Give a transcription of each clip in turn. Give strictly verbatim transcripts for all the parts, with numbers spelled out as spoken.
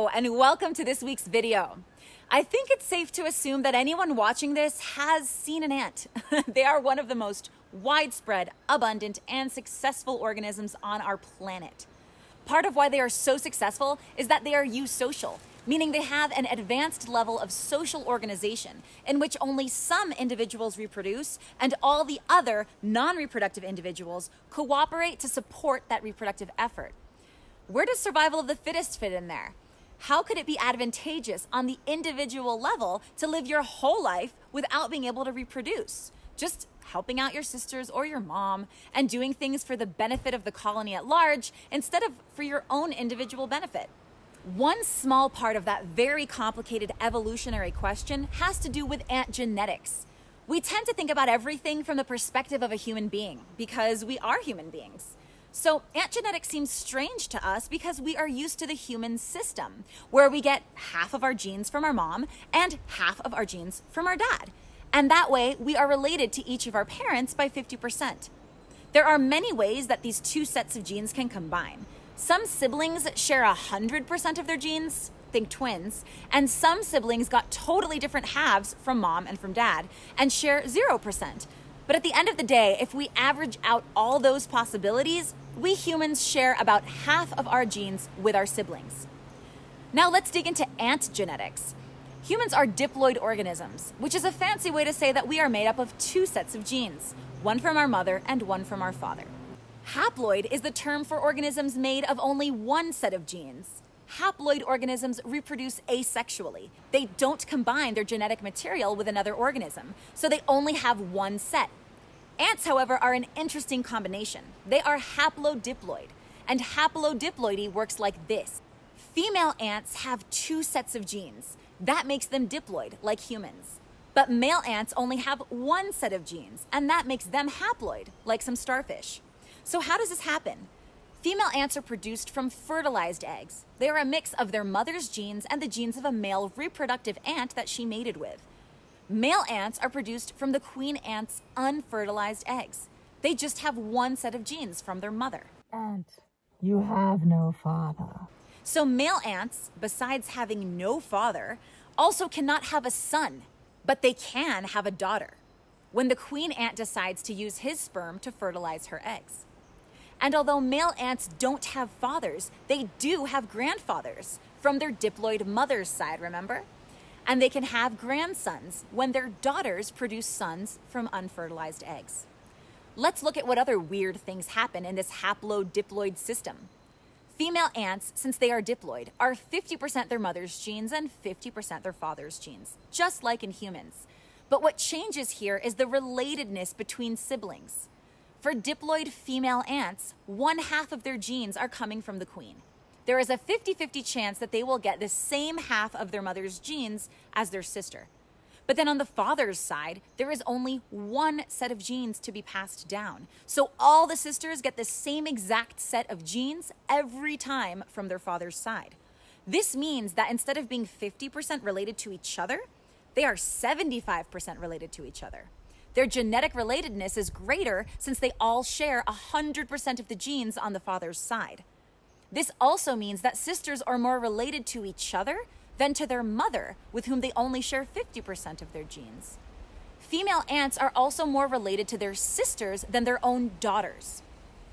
Hello, and welcome to this week's video. I think it's safe to assume that anyone watching this has seen an ant. They are one of the most widespread, abundant, and successful organisms on our planet. Part of why they are so successful is that they are eusocial, meaning they have an advanced level of social organization in which only some individuals reproduce and all the other non-reproductive individuals cooperate to support that reproductive effort. Where does survival of the fittest fit in there? How could it be advantageous on the individual level to live your whole life without being able to reproduce? Just helping out your sisters or your mom and doing things for the benefit of the colony at large instead of for your own individual benefit. One small part of that very complicated evolutionary question has to do with ant genetics. We tend to think about everything from the perspective of a human being because we are human beings. So ant genetics seems strange to us because we are used to the human system, where we get half of our genes from our mom and half of our genes from our dad. And that way, we are related to each of our parents by fifty percent. There are many ways that these two sets of genes can combine. Some siblings share one hundred percent of their genes, think twins, and some siblings got totally different halves from mom and from dad and share zero percent. But at the end of the day, if we average out all those possibilities, we humans share about half of our genes with our siblings. Now let's dig into ant genetics. Humans are diploid organisms, which is a fancy way to say that we are made up of two sets of genes, one from our mother and one from our father. Haploid is the term for organisms made of only one set of genes. Haploid organisms reproduce asexually. They don't combine their genetic material with another organism, so they only have one set. Ants, however, are an interesting combination. They are haplodiploid, and haplodiploidy works like this. Female ants have two sets of genes. That makes them diploid, like humans. But male ants only have one set of genes, and that makes them haploid, like some starfish. So how does this happen? Female ants are produced from fertilized eggs. They are a mix of their mother's genes and the genes of a male reproductive ant that she mated with. Male ants are produced from the queen ant's unfertilized eggs. They just have one set of genes from their mother. Ant, you have no father. So male ants, besides having no father, also cannot have a son, but they can have a daughter when the queen ant decides to use his sperm to fertilize her eggs. And although male ants don't have fathers, they do have grandfathers from their diploid mother's side, remember? And they can have grandsons when their daughters produce sons from unfertilized eggs. Let's look at what other weird things happen in this haplodiploid system. Female ants, since they are diploid, are fifty percent their mother's genes and fifty percent their father's genes, just like in humans. But what changes here is the relatedness between siblings. For diploid female ants, one half of their genes are coming from the queen. There is a fifty fifty chance that they will get the same half of their mother's genes as their sister. But then on the father's side, there is only one set of genes to be passed down. So all the sisters get the same exact set of genes every time from their father's side. This means that instead of being fifty percent related to each other, they are seventy-five percent related to each other. Their genetic relatedness is greater since they all share one hundred percent of the genes on the father's side. This also means that sisters are more related to each other than to their mother, with whom they only share fifty percent of their genes. Female ants are also more related to their sisters than their own daughters.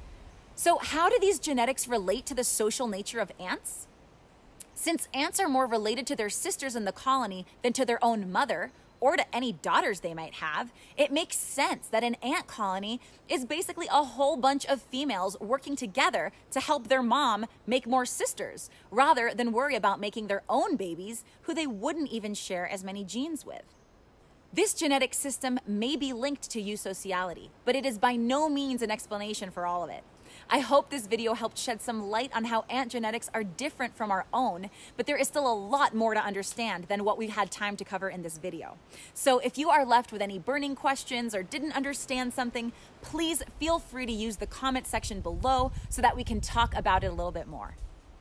So how do these genetics relate to the social nature of ants? Since ants are more related to their sisters in the colony than to their own mother, or to any daughters they might have, it makes sense that an ant colony is basically a whole bunch of females working together to help their mom make more sisters, rather than worry about making their own babies who they wouldn't even share as many genes with. This genetic system may be linked to eusociality, but it is by no means an explanation for all of it. I hope this video helped shed some light on how ant genetics are different from our own, but there is still a lot more to understand than what we had time to cover in this video. So if you are left with any burning questions or didn't understand something, please feel free to use the comment section below so that we can talk about it a little bit more.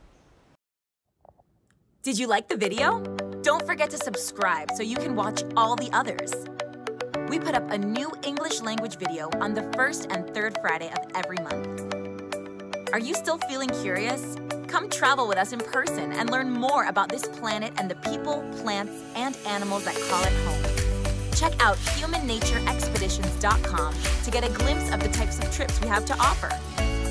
Did you like the video? Don't forget to subscribe so you can watch all the others. We put up a new English language video on the first and third Friday of every month. Are you still feeling curious? Come travel with us in person and learn more about this planet and the people, plants, and animals that call it home. Check out human nature expeditions dot com to get a glimpse of the types of trips we have to offer.